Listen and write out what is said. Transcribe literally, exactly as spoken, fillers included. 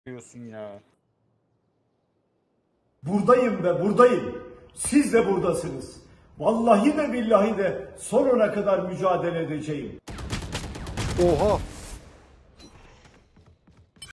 diyorsun ya. Buradayım ve buradayım. Siz de buradasınız. Vallahi de billahi de sonuna kadar mücadele edeceğim. Oha.